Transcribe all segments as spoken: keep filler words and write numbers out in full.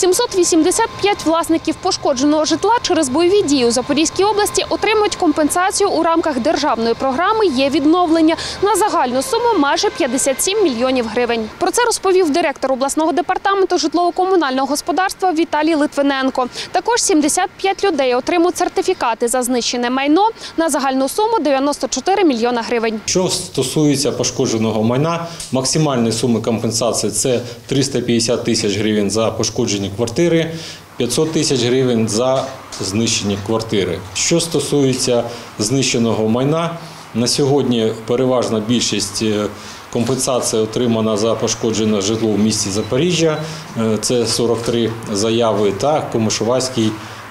сімсот вісімдесят п'ять власників пошкодженого житла через бойові дії у Запорізькій області отримують компенсацію у рамках державної програми «Є відновлення» на загальну суму майже п'ятдесят сім мільйонів гривень. Про це розповів директор обласного департаменту житлово-комунального господарства Віталій Литвиненко. Також сімдесят п'ять людей отримують сертифікати за знищене майно на загальну суму дев'яносто чотири мільйона гривень. Що стосується пошкодженого майна, максимальні суми компенсації – це триста п'ятдесят тисяч гривень за пошкоджені квартири, п'ятсот тисяч гривень за знищені квартири. Що стосується знищеного майна, на сьогодні переважна більшість компенсації отримана за пошкоджене житло в місті Запоріжжя, це сорок три заяви, та Комишувацькій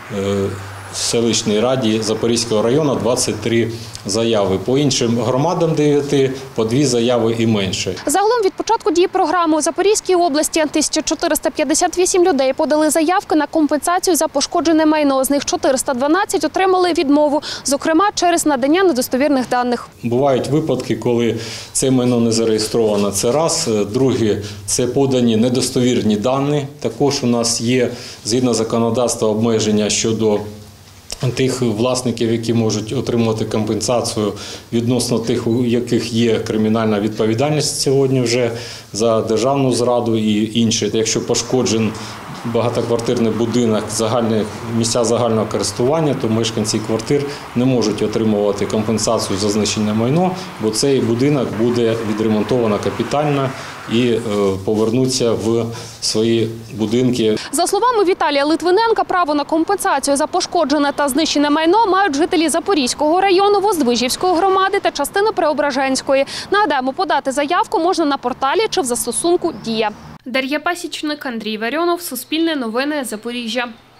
селищній раді Запорізького району двадцять три заяви. По іншим громадам дев'яти по дві заяви і менше. Загалом від початку дії програми у Запорізькій області тисяча чотириста п'ятдесят вісім людей подали заявки на компенсацію за пошкоджене майно. З них чотириста дванадцять отримали відмову, зокрема через надання недостовірних даних. Бувають випадки, коли це майно не зареєстровано. Це раз. Друге – це подані недостовірні дані. Також у нас є, згідно законодавства, обмеження щодо тих власників, які можуть отримувати компенсацію відносно тих, у яких є кримінальна відповідальність сьогодні вже за державну зраду і інше. Якщо пошкоджений багатоквартирний будинок, загальні місця загального користування, то мешканці квартир не можуть отримувати компенсацію за знищене майно, бо цей будинок буде відремонтовано капітально і повернуться в свої будинки. За словами Віталія Литвиненка, право на компенсацію за пошкоджене та знищене майно мають жителі Запорізького району, Воздвижівської громади та частини Преображенської. Нагадаємо, подати заявку можна на порталі чи в застосунку «Дія». Дар'я Пасічник, Андрій Варіонов, Суспільне новини, Запоріжжя.